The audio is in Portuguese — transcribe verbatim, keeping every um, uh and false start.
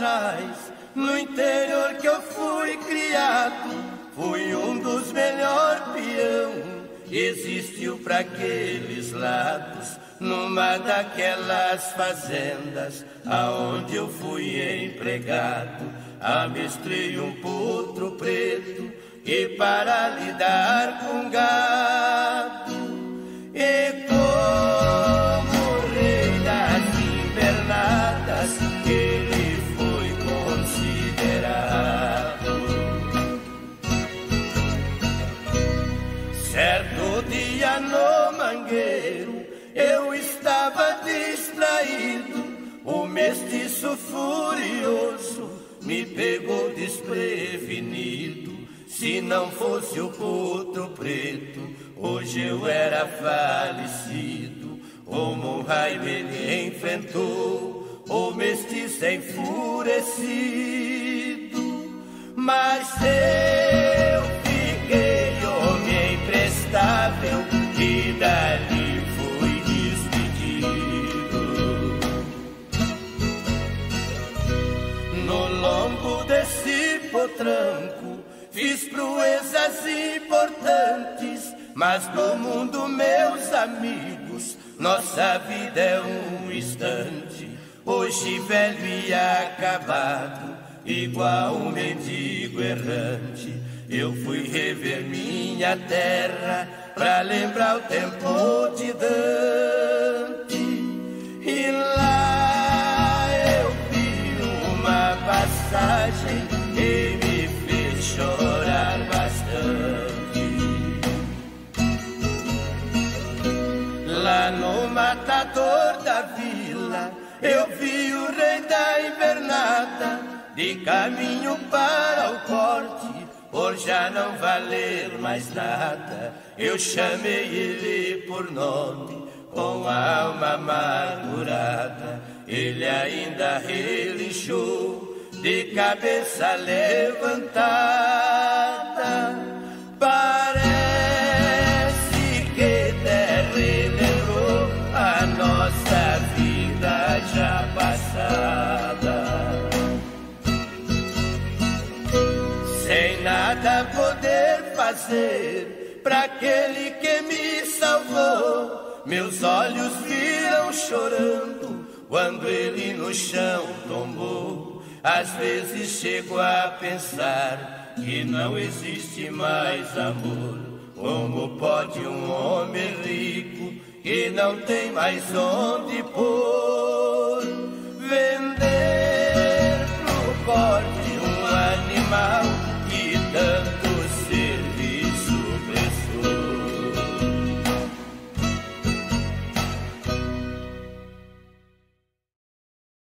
atrás, no interior que eu fui criado, fui um dos melhores peão. Existiu pra aqueles lados, numa daquelas fazendas, aonde eu fui empregado, amestrei um potro preto, e para lidar com gado, e como rei das invernadas, ele foi considerado. Certo dia no mangueiro, eu estava distraído, o mestiço furioso me pegou desprevenido. Se não fosse o potro preto, hoje eu era falecido. Como um raio ele enfrentou o mestiço enfurecido. Mas eu fiquei homem imprestável e dali fui despedido. No lombo desse potranco fiz proezas importantes, mas no mundo, meus amigos, nossa vida é um instante. Hoje velho e acabado, igual um mendigo errante, eu fui rever minha terra pra lembrar o tempo de Dante. E lá eu vi uma passagem que me fez chorar bastante. Lá no matador da vila eu vi o rei da invernada, de caminho para o corte, por já não valer mais nada. Eu chamei ele por nome, com a alma amargurada. Ele ainda relinchou, de cabeça levantada. Parece que até relembrou a nossa vida já passada. Sem nada poder fazer pra aquele que me salvou, meus olhos viram chorando quando ele no chão tombou. Às vezes chego a pensar que não existe mais amor. Como pode um homem rico que não tem mais onde pôr